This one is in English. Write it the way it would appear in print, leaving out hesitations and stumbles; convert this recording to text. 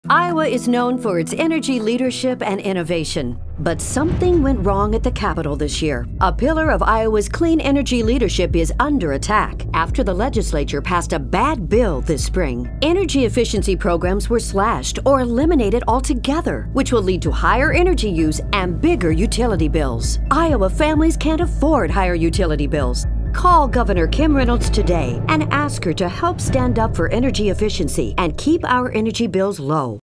Iowa is known for its energy leadership and innovation. But something went wrong at the Capitol this year. A pillar of Iowa's clean energy leadership is under attack after the legislature passed a bad bill this spring. Energy efficiency programs were slashed or eliminated altogether, which will lead to higher energy use and bigger utility bills. Iowa families can't afford higher utility bills. Call Governor Kim Reynolds today and ask her to help stand up for energy efficiency and keep our energy bills low.